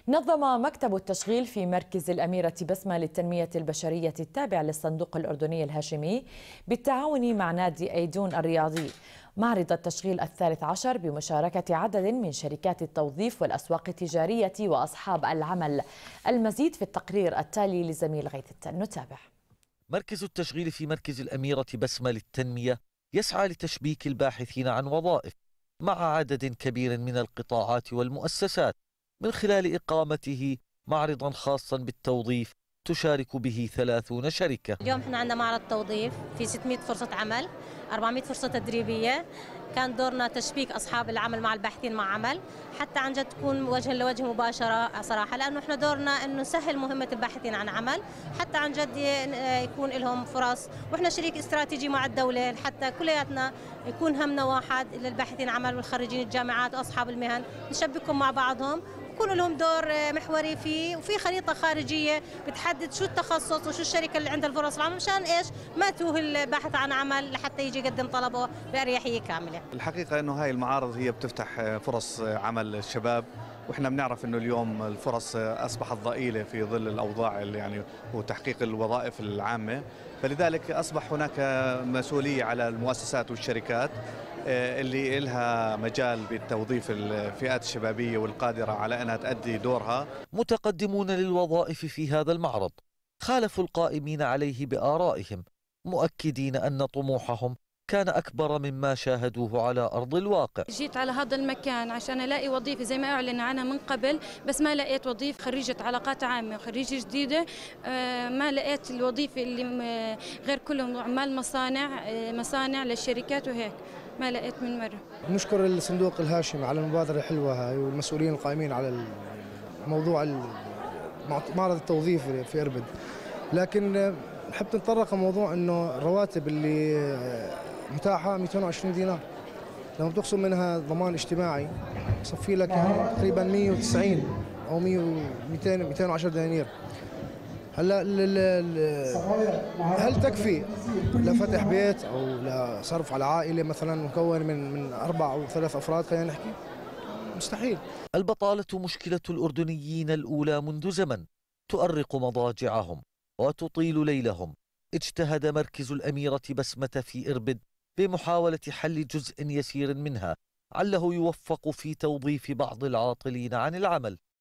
نظم مكتب التشغيل في مركز الأميرة بسمة للتنمية البشرية التابع للصندوق الأردني الهاشمي بالتعاون مع نادي أيدون الرياضي معرض التشغيل الثالث عشر بمشاركة عدد من شركات التوظيف والأسواق التجارية وأصحاب العمل. المزيد في التقرير التالي لزميل غيث التل. نتابع. مركز التشغيل في مركز الأميرة بسمة للتنمية يسعى لتشبيك الباحثين عن وظائف مع عدد كبير من القطاعات والمؤسسات من خلال إقامته معرضا خاصا بالتوظيف تشارك به 30 شركة. اليوم احنا عندنا معرض توظيف في 600 فرصة عمل، 400 فرصة تدريبية. كان دورنا تشبيك أصحاب العمل مع الباحثين مع عمل حتى عن جد تكون وجها لوجه مباشرة صراحة، لأنه احنا دورنا أنه نسهل مهمة الباحثين عن عمل حتى عن جد يكون لهم فرص، واحنا شريك استراتيجي مع الدولة حتى كلياتنا يكون همنا واحد للباحثين عن عمل والخريجين الجامعات وأصحاب المهن، نشبكهم مع بعضهم يكون لهم دور محوري فيه، وفي خريطة خارجية بتحدد شو التخصص وشو الشركة اللي عندها الفرص العمل مشان ايش ما توه الباحث عن عمل لحتى يجي يقدم طلبه بأريحية كاملة. الحقيقة انه هاي المعارض هي بتفتح فرص عمل للشباب، واحنا بنعرف انه اليوم الفرص اصبحت ضئيلة في ظل الاوضاع اللي يعني وتحقيق الوظائف العامة، فلذلك اصبح هناك مسؤولية على المؤسسات والشركات اللي لها مجال بالتوظيف الفئات الشبابية والقادرة على أنها تؤدي دورها. متقدمون للوظائف في هذا المعرض خالفوا القائمين عليه بآرائهم، مؤكدين أن طموحهم كان أكبر مما شاهدوه على أرض الواقع. جيت على هذا المكان عشان ألاقي وظيفة زي ما أعلن عنها من قبل، بس ما لقيت وظيفة. خريجة علاقات عامة وخريجة جديدة، ما لقيت الوظيفة اللي غير كلهم عمال مصانع للشركات وهيك، ما لقيت من مرة. نشكر الصندوق الهاشمي على المبادرة الحلوة هاي والمسؤولين القائمين على موضوع معرض التوظيف في إربد، لكن نحب نتطرق موضوع انه الرواتب اللي متاحه 220 دينار، لما بتقسم منها ضمان اجتماعي يصفي لك يعني تقريبا 190 او 210 دنانير. هلا هل تكفي لفتح بيت او لصرف على عائله مثلا مكون من 4 أو 3 افراد؟ خلينا نحكي مستحيل. البطاله مشكله الاردنيين الاولى منذ زمن تؤرق مضاجعهم وتطيل ليلهم. اجتهد مركز الأميرة بسمة في إربد بمحاولة حل جزء يسير منها، عله يوفق في توظيف بعض العاطلين عن العمل.